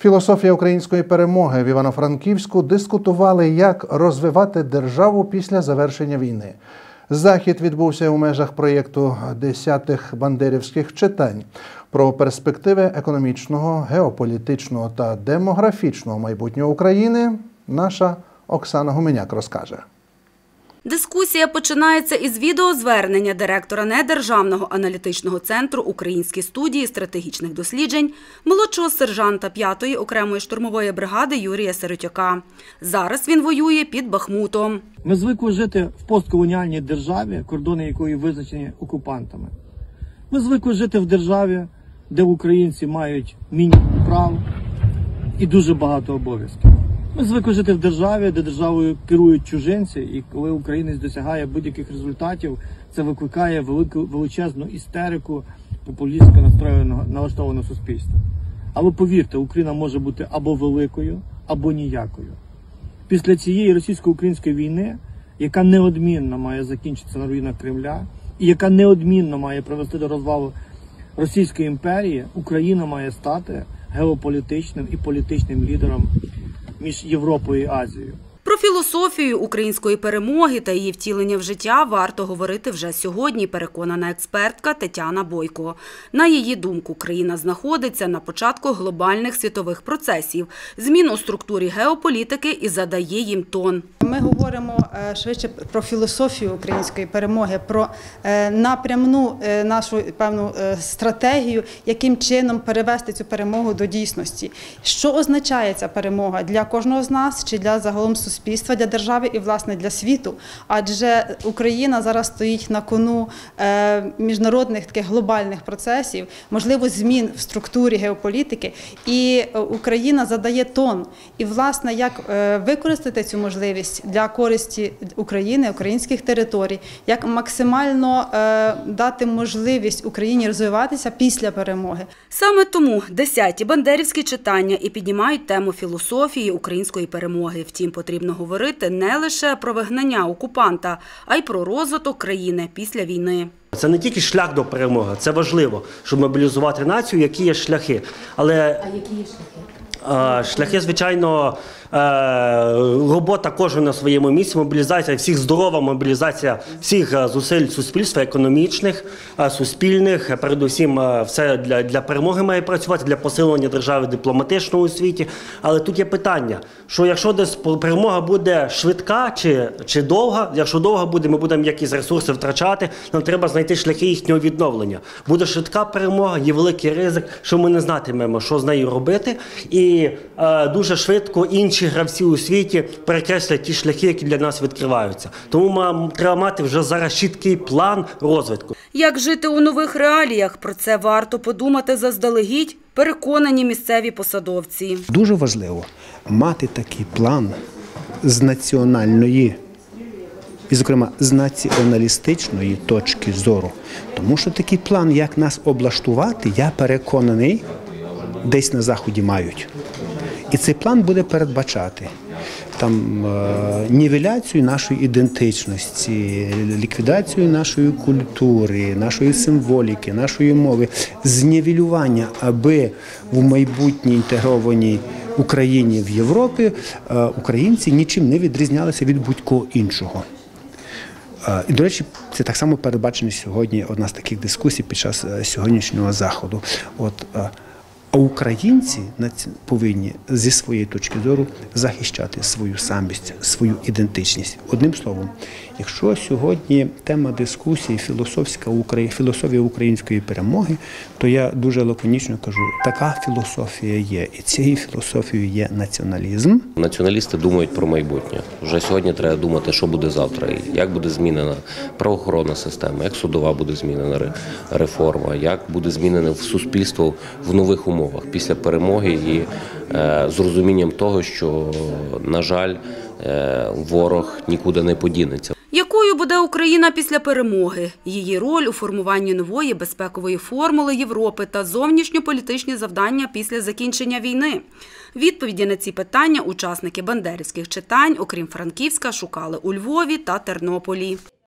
Філософія української перемоги в Івано-Франківську дискутували, як розвивати державу після завершення війни. Захід відбувся у межах проєкту 10-х бандерівських читань. Про перспективи економічного, геополітичного та демографічного майбутнього України наша Оксана Гуменяк розкаже. Дискусія починається із відеозвернення директора Недержавного аналітичного центру Української студії стратегічних досліджень, молодшого сержанта 5-ї окремої штурмової бригади Юрія Сиротяка. Зараз він воює під Бахмутом. Ми звикли жити в постколоніальній державі, кордони якої визначені окупантами. Ми звикли жити в державі, де українці мають мінімум прав і дуже багато обов'язків. Ми звикли жити в державі, де державою керують чужинці, і коли українець досягає будь-яких результатів, це викликає величезну істерику популістсько налаштованого суспільства. Але повірте, Україна може бути або великою, або ніякою. Після цієї російсько-української війни, яка неодмінно має закінчитися на руїнах Кремля, і яка неодмінно має привести до розвалу Російської імперії, Україна має стати геополітичним і політичним лідером між Європою і Азією. Про філософію української перемоги та її втілення в життя варто говорити вже сьогодні, переконана експертка Тетяна Бойко. На її думку, країна знаходиться на початку глобальних світових процесів, змін у структурі геополітики і задає їм тон. Ми говоримо швидше про філософію української перемоги, про напрямну нашу певну стратегію, яким чином перевести цю перемогу до дійсності. Що означає ця перемога для кожного з нас чи для загалом суспільства, для держави і, власне, для світу. Адже Україна зараз стоїть на кону міжнародних таких глобальних процесів, можливо, змін в структурі геополітики, і Україна задає тон. І, власне, як використати цю можливість для користі України, українських територій, як максимально дати можливість Україні розвиватися після перемоги. Саме тому 10-ті бандерівські читання і піднімають тему філософії української перемоги. Втім, потрібно говорити не лише про вигнання окупанта, а й про розвиток країни після війни. Це не тільки шлях до перемоги, це важливо, щоб мобілізувати націю, які є шляхи. А які є шляхи? Шляхи, звичайно, робота кожного на своєму місці, мобілізація всіх, здорова мобілізація всіх зусиль суспільства, економічних, суспільних, передусім все для перемоги має працювати, для посилення держави дипломатичного у світі. Але тут є питання, що якщо десь перемога буде швидка чи довга, якщо довга буде, ми будемо якісь ресурси втрачати, нам треба знайти шляхи їхнього відновлення. Буде швидка перемога, є великий ризик, що ми не знатимемо, що з нею робити, і дуже швидко інші гравці у світі перекреслять ті шляхи, які для нас відкриваються. Тому треба мати вже зараз чіткий план розвитку. Як жити у нових реаліях? Про це варто подумати заздалегідь, переконані місцеві посадовці. Дуже важливо мати такий план з національної і, зокрема, з націоналістичної точки зору. Тому що такий план, як нас облаштувати, я переконаний, десь на Заході мають. І цей план буде передбачати нівеляцію нашої ідентичності, ліквідацію нашої культури, нашої символіки, нашої мови, знівелювання, аби в майбутній інтегрованій Україні в Європі українці нічим не відрізнялися від будь-кого іншого. І, до речі, це так само передбачено сьогодні, одна з таких дискусій під час сьогоднішнього заходу. А українці повинні зі своєї точки зору захищати свою самість, свою ідентичність. Одним словом, якщо сьогодні тема дискусії філософія української перемоги, то я дуже лаконічно кажу, така філософія є. І цією філософією є націоналізм. Націоналісти думають про майбутнє. Вже сьогодні треба думати, що буде завтра, як буде змінена правоохоронна система, як судова буде змінена реформа, як буде змінене суспільство в нових умовах після перемоги і з розумінням того, що, на жаль, ворог нікуди не подінеться. Якою буде Україна після перемоги? Її роль у формуванні нової безпекової формули Європи та зовнішньополітичні завдання після закінчення війни? Відповіді на ці питання учасники бандерівських читань, окрім Франківська, шукали у Львові та Тернополі.